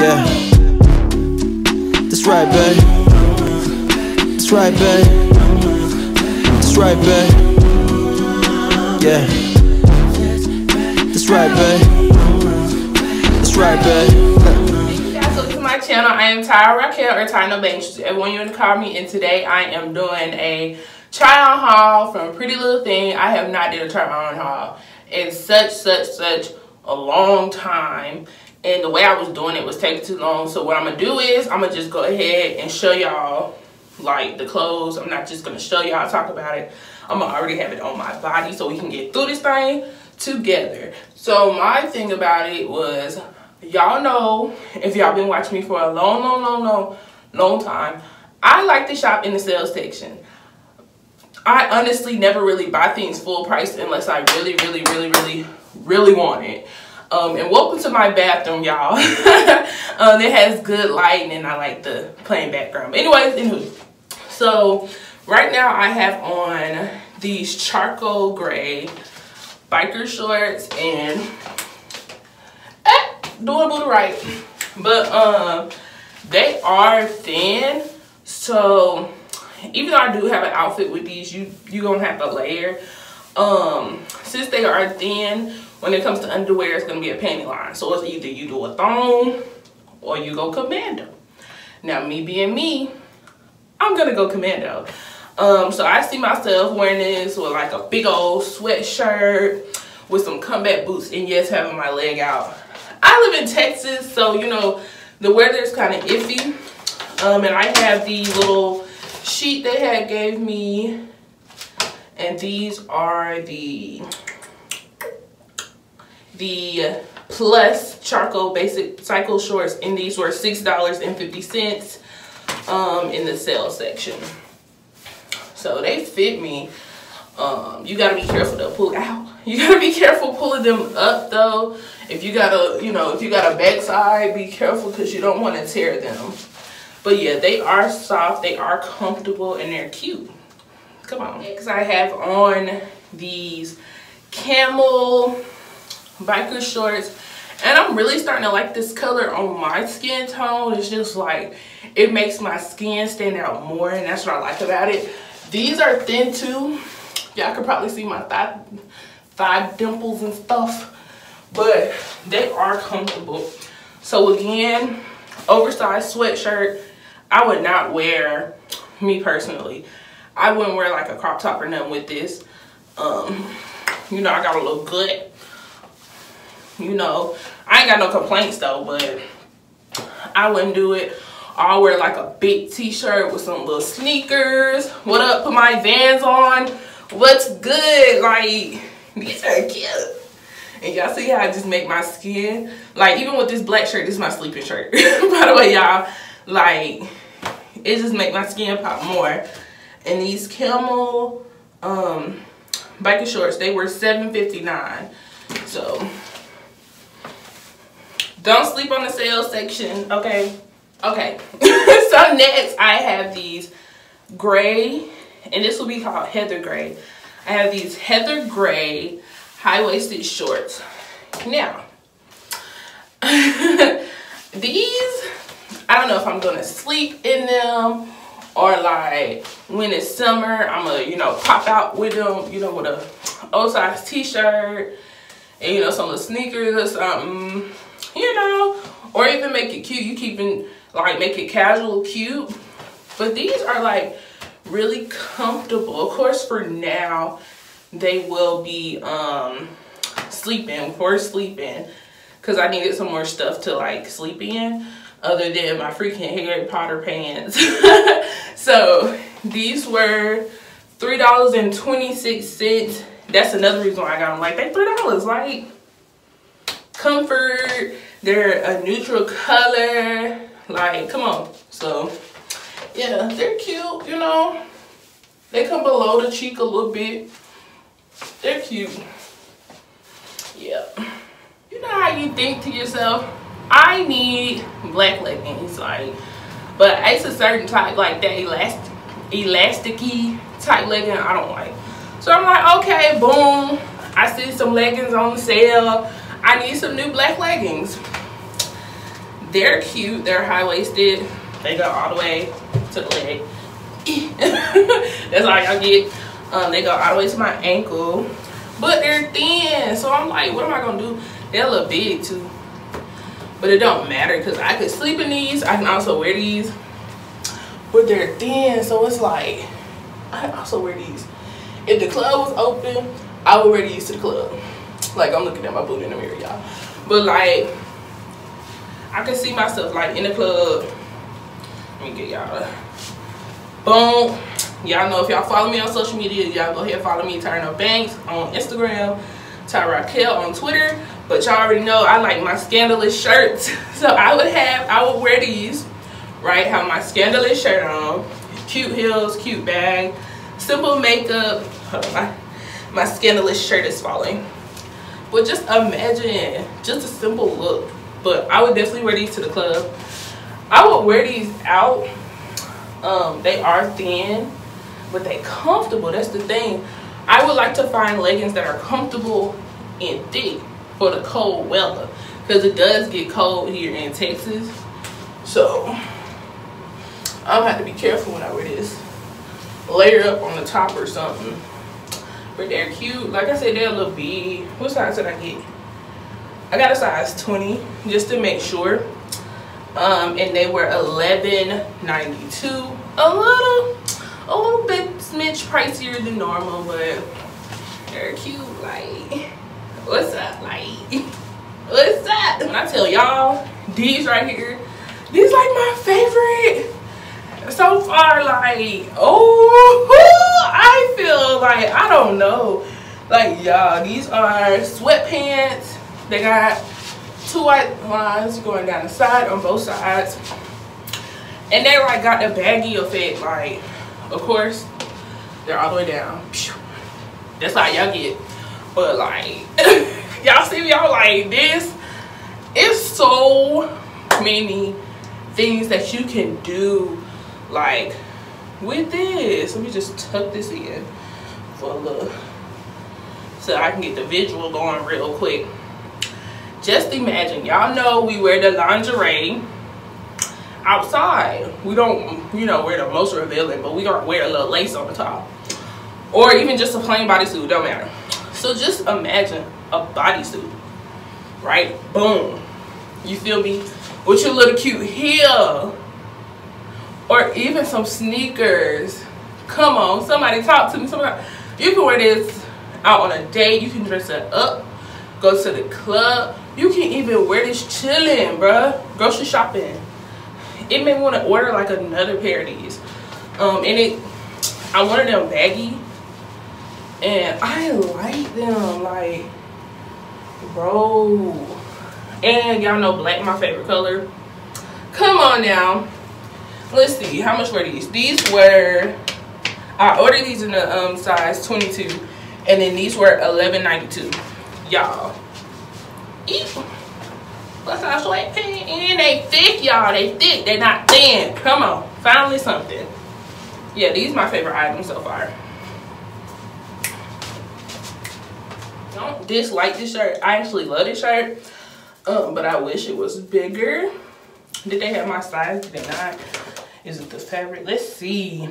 Yeah, that's right, babe. That's right, babe. That's right, babe. Yeah, that's right, babe. That's right, babe. Welcome to my channel. I am Tyra Raquel, or Ty No Banks, everyone you want to call me. And today I am doing a try-on haul from Pretty Little Thing. I have not did a try-on haul in such a long time, and the way I was doing it was taking too long. So what I'm gonna do is I'm gonna just go ahead and show y'all like the clothes. I'm not just gonna show y'all, talk about it. I'm gonna already have it on my body so we can get through this thing together. So my thing about it was, y'all know, if y'all been watching me for a long time, I like to shop in the sales section. I honestly never really buy things full price unless I really want it. And welcome to my bathroom, y'all. It has good lighting and I like the plain background. But anyways, so right now I have on these charcoal gray biker shorts and doing booty right, but they are thin, so even though I do have an outfit with these, you gonna have to layer. Since they are thin, when it comes to underwear, it's gonna be a panty line, so it's either you do a thong or you go commando. Now me being me, I'm gonna go commando. So I see myself wearing this with like a big old sweatshirt with some combat boots, and yes, having my leg out. I live in Texas, so you know the weather is kind of iffy. And I have the little sheet they had gave me, and these are the Plus charcoal basic cycle shorts, and these were $6.50 in the sales section. So they fit me. You gotta be careful to pull out. You gotta be careful pulling them up though. If you got a backside, be careful because you don't want to tear them. But yeah, they are soft, they are comfortable, and they're cute. Come on. Next, I have on these camel biker shorts, and I'm really starting to like this color on my skin tone. It's just like, it makes my skin stand out more, and that's what I like about it. These are thin too. Y'all can probably see my thigh dimples and stuff, but they are comfortable. So again, oversized sweatshirt. I would not wear, me personally, I wouldn't wear like a crop top or nothing with this. You know, I got a little gut. You know, I ain't got no complaints though, but I wouldn't do it. I'll wear like a big t-shirt with some little sneakers. What up? Put my Vans on. What's good? Like, these are cute. And y'all see how I just make my skin, like, even with this black shirt, this is my sleeping shirt. By the way, y'all, like, it just make my skin pop more. And these camel biker shorts, they were $7.59. So don't sleep on the sales section, okay? Okay. So next I have these gray, and this will be called heather gray. I have these heather gray high-waisted shorts. Now, these, I don't know if I'm gonna sleep in them or like when it's summer, I'm gonna, you know, pop out with them, you know, with a oversized t-shirt and, you know, some little sneakers or something, you know, or even make it cute. You keeping, like, make it casual cute. But these are like really comfortable. Of course, for now, they will be sleeping, because I needed some more stuff to like sleep in other than my freaking Harry Potter pants. So these were $3.26. That's another reason why I got them. Like, they $3, like, comfort. They're a neutral color, like, come on. So yeah, they're cute, you know. They come below the cheek a little bit. They're cute. Yeah. You know how you think to yourself, I need black leggings, like, but it's a certain type, like that elasticy type legging I don't like. So I'm like, okay, boom, I see some leggings on sale. I need some new black leggings. They're cute. They're high-waisted. They go all the way to the leg. That's all y'all get. They go all the way to my ankle, but they're thin. So I'm like, what am I gonna do? They're a little big too, but it don't matter because I could sleep in these. I can also wear these, but they're thin. So it's like, I can also wear these. If the club was open, I would wear these to the club. Like, I'm looking at my booty in the mirror, y'all. But like, I can see myself like in the club. Let me get y'all a boom. Y'all know if y'all follow me on social media, y'all go ahead and follow me, Tyra Banks on Instagram, Tyra Raquel on Twitter. But y'all already know I like my scandalous shirts. So I would wear these, right? Have my scandalous shirt on, cute heels, cute bag, simple makeup. Hold on, my scandalous shirt is falling. But just imagine, just a simple look. But I would definitely wear these to the club. I would wear these out. They are thin, but they comfortable. That's the thing. I would like to find leggings that are comfortable and thick for the cold weather, because it does get cold here in Texas. So I'll have to be careful when I wear this. Layer up on the top or something. But they're cute. Like I said, they're a little big. What size did I get? I got a size 20 just to make sure. And they were $11.92. A little bit smidge pricier than normal, but they're cute. Like, what's up? Like, what's up? When I tell y'all, these right here, these like my favorite so far. Like, oh, I feel like, I don't know, like, y'all, these are sweatpants. They got 2 white lines going down the side on both sides, and they like got the baggy effect. Like, of course they're all the way down. That's how y'all get. But like, y'all see, y'all like, this is so many things that you can do like with this. Let me just tuck this in for a little, so I can get the visual going real quick. Just imagine, y'all know we wear the lingerie outside. We don't, you know, wear the most revealing, but we gonna wear a little lace on the top, or even just a plain bodysuit, don't matter. So just imagine a bodysuit, right? Boom, you feel me? With your little cute heel, or even some sneakers. Come on, somebody talk to me. Somebody, you can wear this out on a date. You can dress it up, go to the club. You can even wear this chilling, bruh. Grocery shopping. It made me want to order like another pair of these. And I wanted them baggy, and I like them, like, bro. And y'all know black my favorite color. Come on now. Let's see, how much were these? These were, I ordered these in the size 22, and then these were $11.92. Y'all. What's our sweatpants? And they thick, y'all. They thick. They're not thin. Come on. Finally something. Yeah, these are my favorite items so far. Don't dislike this shirt. I actually love this shirt. But I wish it was bigger. Did they have my size? Did they not? Is it the fabric? Let's see.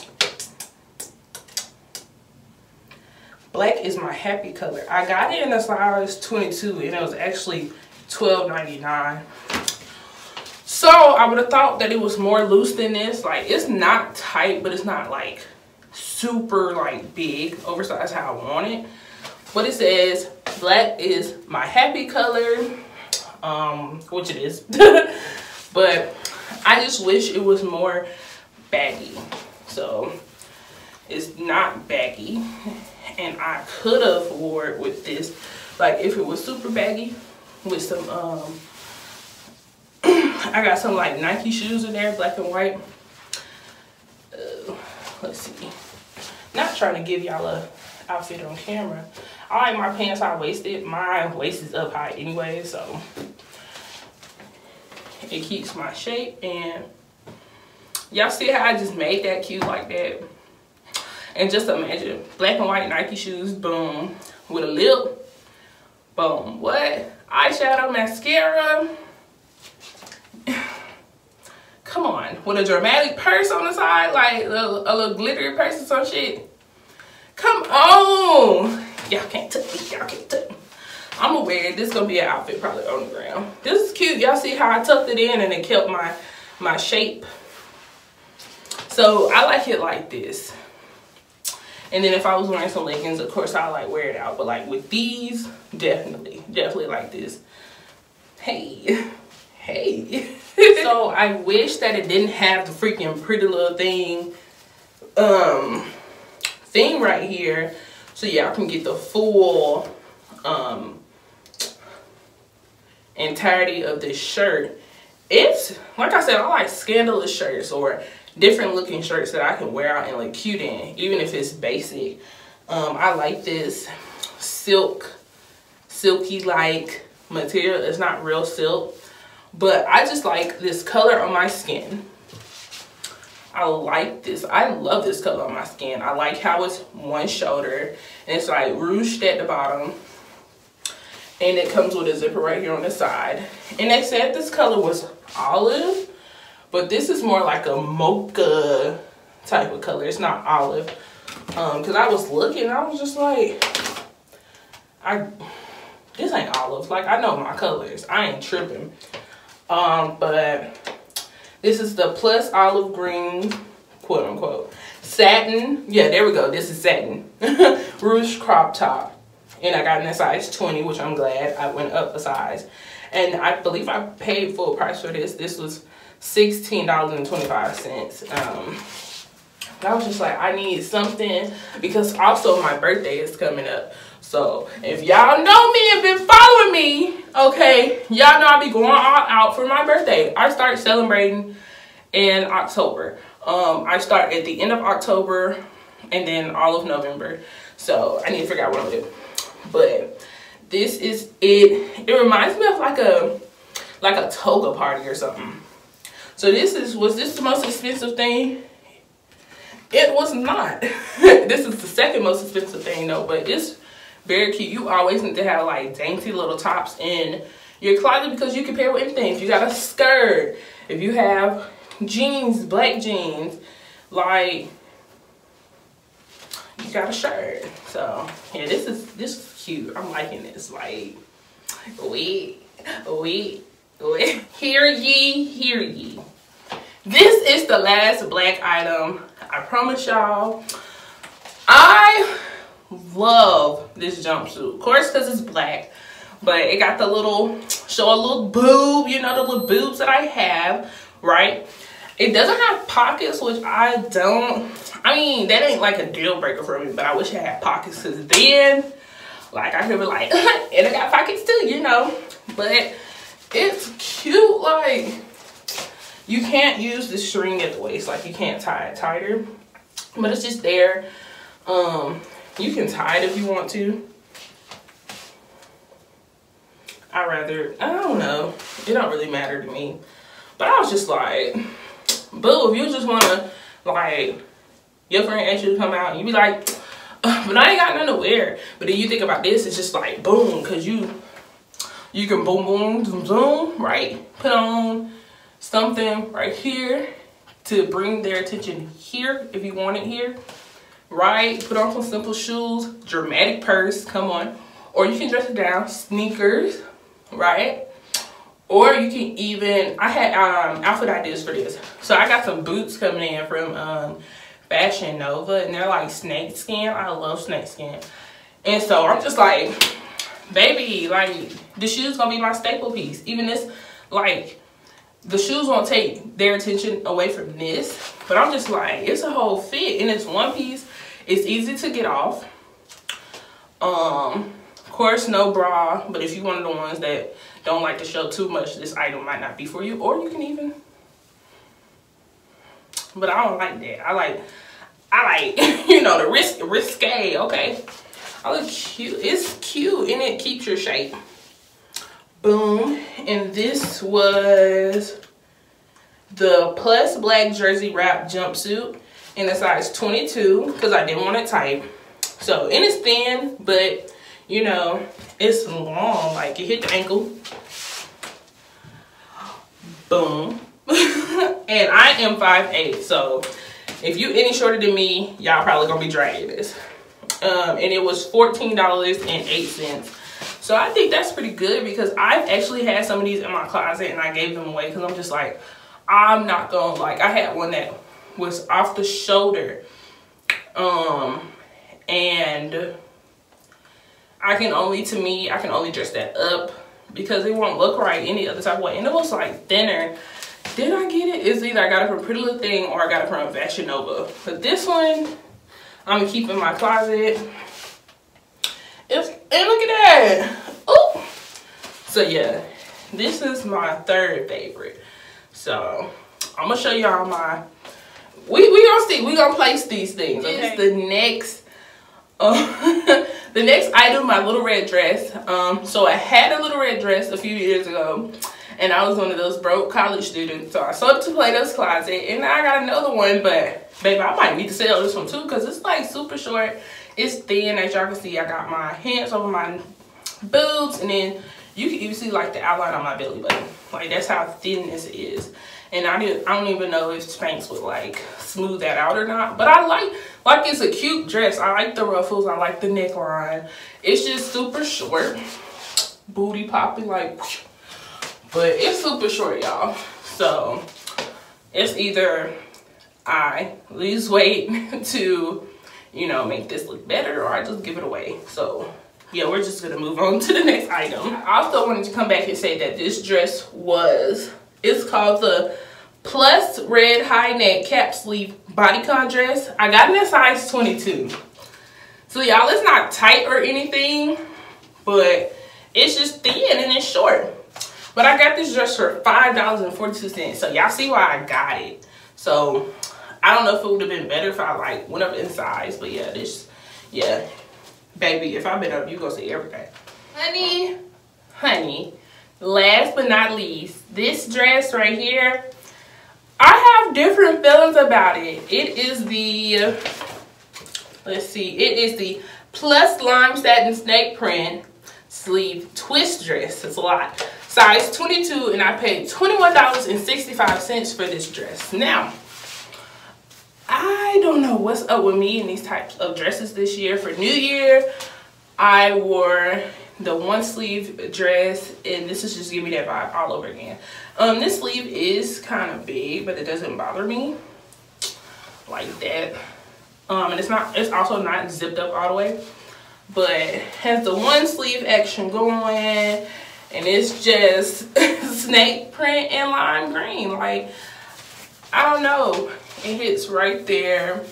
Black is my happy color. I got it in a size 22, and it was actually $12.99. So I would have thought that it was more loose than this. Like, it's not tight, but it's not like super like big, oversized how I want it. But it says black is my happy color, which it is. But I just wish it was more baggy. So it's not baggy. And I could have wore it with this, like if it was super baggy, with some I got some like Nike shoes in there, black and white. Let's see, not trying to give y'all a outfit on camera. I like my pants high-waisted. My waist is up high anyway, so it keeps my shape. And y'all see how I just made that cute like that? And just imagine black and white Nike shoes, boom, with a lip, boom. What? Eyeshadow, mascara, with a dramatic purse on the side, like a little glittery purse or some shit. Come on. Y'all can't touch me. Y'all can't touch me. I'm gonna wear it. This is gonna be an outfit probably on the ground. This is cute. Y'all see how I tucked it in and it kept my shape. So I like it like this. And then if I was wearing some leggings, of course I like wear it out. But like with these, definitely like this. Hey. So I wish that it didn't have the freaking pretty little thing right here, so y'all can get the full entirety of this shirt. It's like I said, I like scandalous shirts or different looking shirts that I can wear out and look cute in, even if it's basic. I like this silky like material. It's not real silk, but I just like this color on my skin. I like this. I love this color on my skin. I like how it's one shoulder and it's like ruched at the bottom, and it comes with a zipper right here on the side. And they said this color was olive, but this is more like a mocha type of color. It's not olive. Because I was looking, I was just like, this ain't olive. Like, I know my colors. I ain't tripping. But this is the Plus Olive Green, quote unquote, satin. Yeah, there we go. This is satin. Ruched crop top. And I got in a size 20, which I'm glad. I went up a size. And I believe I paid full price for this. This was $16.25. I was just like, I need something, because also my birthday is coming up. So if y'all know me and been following me, okay, y'all know I be going all out for my birthday. I start celebrating in October. I start at the end of October and then all of November. So I need to figure out what I'm gonna do. But this is it. It reminds me of like a toga party or something. So was this the most expensive thing? It was not. This is the second most expensive thing though, but it's very cute. You always need to have like dainty little tops in your closet because you can pair with anything. If you got a skirt, if you have jeans, black jeans, like you got a shirt. So yeah, this is cute. I'm liking this. Like, wait. Hear ye. This is the last black item. I promise y'all. I love this jumpsuit. Of course, because it's black. But it got the little, show a little boob. You know, the little boobs that I have, right? It doesn't have pockets, which I mean, that ain't like a deal breaker for me. But I wish it had pockets, because then, like, I could be like, and it got pockets too, you know. But it's cute, like, you can't use the string at the waist, like you can't tie it tighter, but it's just there. You can tie it if you want to. I don't know, it don't really matter to me. But I was just like, boo, if you just want to, like, your friend asked you to come out and you be like, but I ain't got nothing to wear. But then you think about this, it's just like boom, because you can boom, zoom, zoom, right? Put on something right here to bring their attention here if you want it here, right? Put on some simple shoes, dramatic purse, come on. Or you can dress it down, sneakers, right? Or you can even, I had outfit ideas for this. So I got some boots coming in from Fashion Nova, and they're like snake skin. I love snake skin. And so I'm just like, baby, like, the shoes gonna be my staple piece. Even this, like, the shoes won't take their attention away from this, but I'm just like, it's a whole fit and it's one piece. It's easy to get off. Of course, no bra, but if you're one of the ones that don't like to show too much, this item might not be for you. Or you can even, but I don't like that. I like, you know, the risque, okay? I look cute. It's cute and it keeps your shape. Boom. And this was the Plus Black Jersey Wrap jumpsuit in a size 22 because I didn't want it tight. So, and it's thin, but you know, it's long. Like, it hit the ankle. Boom. And I am 5'8", so if you any shorter than me, y'all probably gonna be dragging this. And it was $14.08. So I think that's pretty good, because I've actually had some of these in my closet and I gave them away because I'm just like, I'm not gonna, like, I had one that was off the shoulder, and I can only dress that up because it won't look right any other type of way. And it was like thinner. Did I get it? It's either I got it from Pretty Little Thing or I got it from Fashion Nova. But this one, I'm gonna keep in my closet. And look at that. Ooh. So yeah, this is my third favorite. So I'm gonna show y'all my, we gonna see, we gonna place these things. Okay? The next the next item, my little red dress. So I had a little red dress a few years ago, and I was one of those broke college students. So I sold it to Plato's Closet, and now I got another one. But baby, I might need to sell this one too, because it's like super short. It's thin, as y'all can see. I got my hands over my boobs, and then you can even see like the outline on my belly button. Like, that's how thin this is. And I don't even know if Spanx would like smooth that out or not. But I like it's a cute dress. I like the ruffles. I like the neckline. It's just super short. Booty popping like, but it's super short, y'all. So it's either I lose weight to, you know, make this look better, or I just give it away. So yeah, we're just gonna move on to the next item. I also wanted to come back and say that this dress it's called the Plus Red High Neck Cap Sleeve Bodycon dress. I got it in size 22. So y'all, it's not tight or anything, but it's just thin and it's short. But I got this dress for $5.42. So y'all see why I got it. So I don't know if it would have been better if I like went up in size, but yeah, baby, if I been up, you gonna see everything. Honey, last but not least, this dress right here, I have different feelings about it. It is the, let's see, it is the Plus Lime Satin Snake Print Sleeve Twist Dress. It's a lot. Size 22, and I paid $21.65 for this dress. Now, I don't know what's up with me in these types of dresses this year. For New Year, I wore the one sleeve dress, and this is just giving me that vibe all over again. This sleeve is kind of big, but it doesn't bother me like that. And it's also not zipped up all the way, but has the one sleeve action going, and it's just snake print and lime green. Like, I don't know, it hits right there.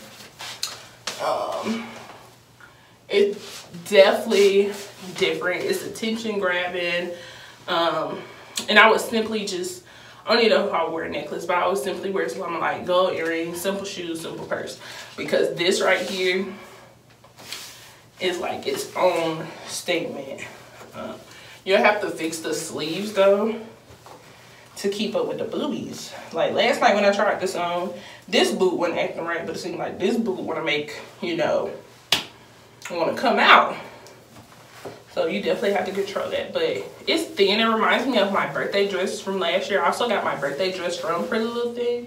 It's definitely different. It's attention grabbing. And I would simply just, I don't even know if I would wear a necklace, but I would simply wear some like gold earrings, simple shoes, simple purse. Because this right here is like its own statement. You'll have to fix the sleeves though to keep up with the boobies. Like last night when I tried this on, this boot wasn't acting right, but it seemed like this boot want to make, you know, want to come out. So you definitely have to control that. But it's thin. It reminds me of my birthday dress from last year. I also got my birthday dress from Pretty Little Thing.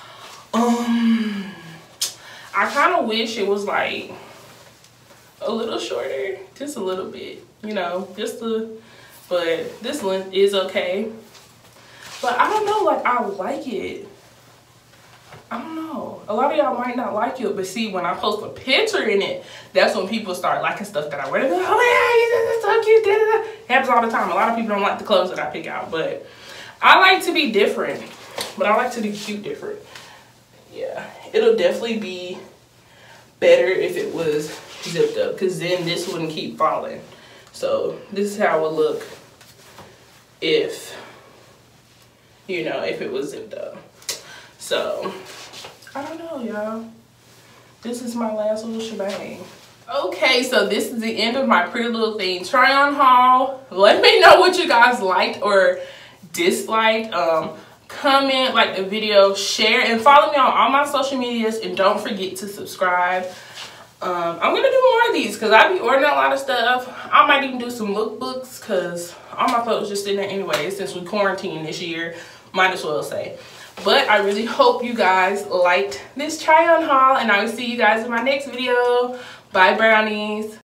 I kind of wish it was like a little shorter, just a little bit, you know, but this length is okay. But I don't know, like, I like it. I don't know. A lot of y'all might not like it, but see, when I post a picture in it, that's when people start liking stuff that I wear. They're like, oh yeah, that's so cute. It happens all the time. A lot of people don't like the clothes that I pick out, but I like to be different. But I like to be cute different. Yeah, it'll definitely be better if it was zipped up, because then this wouldn't keep falling. So this is how it would look if, you know, if it was zipped up. So I don't know, y'all. This is my last little shebang. Okay, so this is the end of my Pretty Little Thing try on haul. Let me know what you guys liked or disliked. Comment, like the video, share, and follow me on all my social medias, and don't forget to subscribe. I'm gonna do more of these because I be ordering a lot of stuff. I might even do some lookbooks because all my clothes just sitting there anyway since we quarantined this year, might as well say. But I really hope you guys liked this try on haul, and I will see you guys in my next video. Bye brownies.